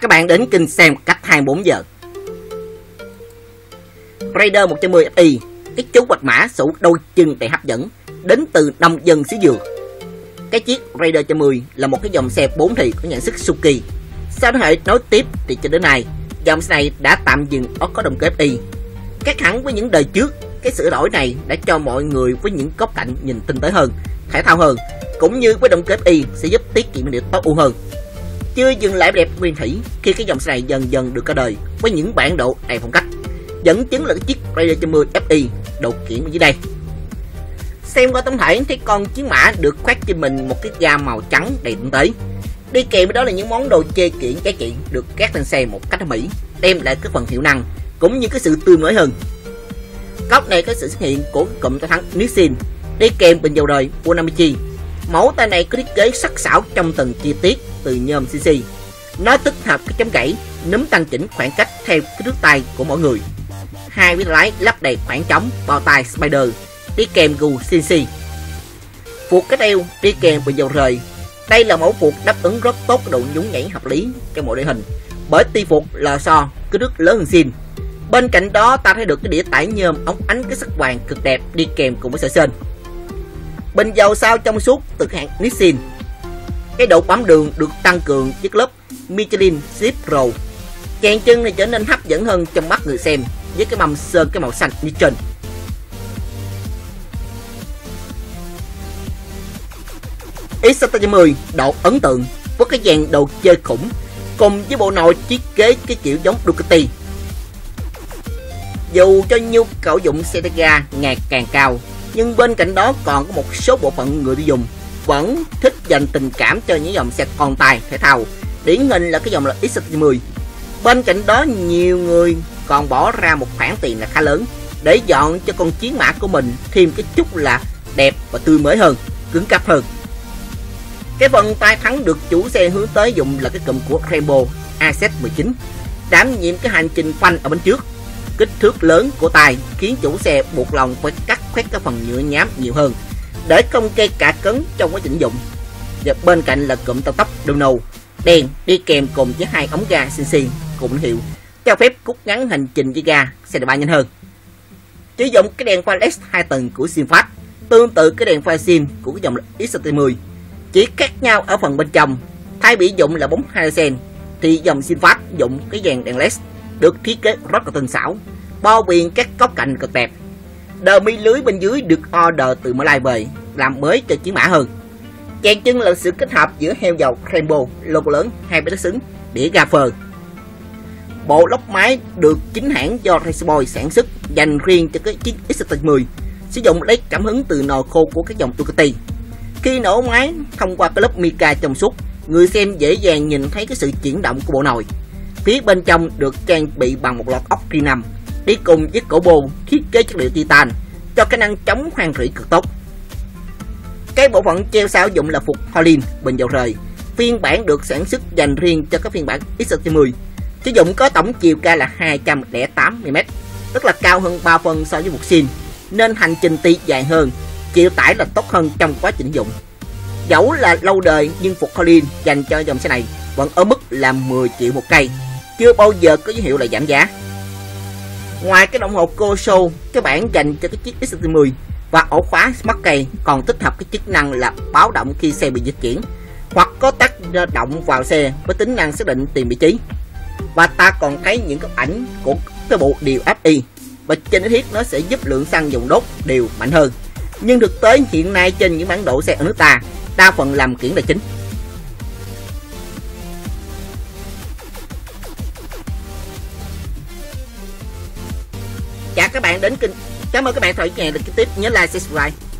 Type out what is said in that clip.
các bạn đến kênh xem cách 24 giờ. Raider 110 Fi, cái chú bạch mã sủ đôi chân đầy hấp dẫn, đến từ nông dân xứ Dừa. Cái chiếc Raider 110 là một cái dòng xe 4 thì có nhãn sức Suzuki. Sau đó hệ nối tiếp thì cho đến nay, dòng xe này đã tạm dừng có động cơ Fi. Khác hẳn với những đời trước, cái sửa đổi này đã cho mọi người với những góc cạnh nhìn tinh tế hơn, thể thao hơn, cũng như với động cơ Fi sẽ giúp tiết kiệm điện tối ưu hơn. Chưa dừng lại đẹp nguyên thủy, khi cái dòng xe này dần dần được ra đời với những bản độ đầy phong cách, dẫn chứng là cái chiếc Raider 110 Fi đầu khiển ở dưới đây. Xem qua tấm thể thấy con chiến mã được khoác trên mình một cái da màu trắng đầy tinh tế. Đi kèm với đó là những món đồ chê kiển giá trị được gác lên xe một cách thẩm mỹ, đem lại cái phần hiệu năng cũng như cái sự tươi mới hơn. Góc này có sự xuất hiện của cụm tay thắng Nissin, đi kèm bình dầu rời Bonamici. Mẫu tay này có thiết kế sắc sảo trong từng chi tiết từ nhôm CC. Nó tích hợp cái chấm gãy, núm tăng chỉnh khoảng cách theo cái thước tay của mỗi người. Hai viết lái lắp đầy khoảng trống bao tay Spider, đi kèm gù CNC. Phuộc cái eo đi kèm bình dầu rời. Đây là mẫu phuộc đáp ứng rất tốt độ nhún nhảy hợp lý cho mọi đội hình, bởi ti phuộc lò xo kích thước lớn hơn zin. Bên cạnh đó ta thấy được cái đĩa tải nhôm óng ánh cái sắc vàng cực đẹp đi kèm cùng với sợi sên. Bình dầu sau trong suốt từ hãng Nissin. Cái độ bám đường được tăng cường với lớp Michelin Slip Pro. Chèn chân này trở nên hấp dẫn hơn trong mắt người xem với cái mâm sơn cái màu xanh như trên. X110 độ ấn tượng với cái dàn đồ chơi khủng cùng với bộ nội thiết kế cái kiểu giống Ducati. Dù cho nhu cầu dụng xe tay ga ngày càng cao, nhưng bên cạnh đó còn có một số bộ phận người tiêu dùng vẫn thích dành tình cảm cho những dòng xe con tài thể thao, điển hình là cái dòng là X110. Bên cạnh đó nhiều người còn bỏ ra một khoản tiền là khá lớn để dọn cho con chiến mã của mình thêm cái chút là đẹp và tươi mới hơn, cứng cáp hơn. Cái phần tay thắng được chủ xe hướng tới dùng là cái cụm của Rainbow AZ19, đảm nhiệm cái hành trình phanh ở bên trước. Kích thước lớn của tay khiến chủ xe buộc lòng phải cắt khoét cái phần nhựa nhám nhiều hơn để không gây cả cấn trong quá trình dụng. Và bên cạnh là cụm tăng tốc Dono đèn đi kèm cùng với hai ống ga CNC cùng hiệu cho phép rút ngắn hành trình với ga xe đạp nhanh hơn. Sử dụng cái đèn pha LED 2 tầng của VinFast tương tự cái đèn pha zin của cái dòng X110, chỉ khác nhau ở phần bên trong. Thay bị dụng là bóng halogen thì dòng VinFast dụng cái dàn đèn LED được thiết kế rất là tinh xảo, bao biện các góc cạnh cực đẹp. Đờ mi lưới bên dưới được order từ Malaysia về làm mới cho chiến mã hơn. Chèn chân là sự kết hợp giữa heo dầu Rainbow, logo lớn, hai bánh xứng, đĩa ga phơ. Bộ lốc máy được chính hãng do Raceboy sản xuất dành riêng cho cái chiếc X110, sử dụng lấy cảm hứng từ nồi khô của các dòng Ducati. Khi nổ máy thông qua cái lớp mica trong suốt, người xem dễ dàng nhìn thấy cái sự chuyển động của bộ nồi. Phía bên trong được trang bị bằng một loạt ốc T5 đi cùng với cổ bô thiết kế chất liệu titan cho khả năng chống hoen rỉ cực tốt. Cái bộ phận treo sau dụng là phuộc Holland bình dầu rời, phiên bản được sản xuất dành riêng cho các phiên bản X110. Sử dụng có tổng chiều cao là 208 mm, tức là cao hơn 3 phân so với phuộc zin, nên hành trình ti dài hơn, chịu tải là tốt hơn trong quá trình dụng. Dẫu là lâu đời nhưng phuộc Holland dành cho dòng xe này vẫn ở mức là 10 triệu một cây, chưa bao giờ có dấu hiệu là giảm giá. Ngoài cái đồng hồ Koso, cái bản dành cho cái chiếc X110 và ổ khóa Smart Key còn tích hợp cái chức năng là báo động khi xe bị dịch chuyển hoặc có tác động vào xe với tính năng xác định tìm vị trí. Và ta còn thấy những cái ảnh của cái bộ điều FI, và trên lý thuyết nó sẽ giúp lượng xăng dùng đốt đều mạnh hơn. Nhưng thực tế hiện nay trên những bản độ xe ở nước ta đa phần làm kiển là chính. Chào các bạn đến kênh. Cảm ơn các bạn theo dõi kênh tiếp, nhớ like, subscribe.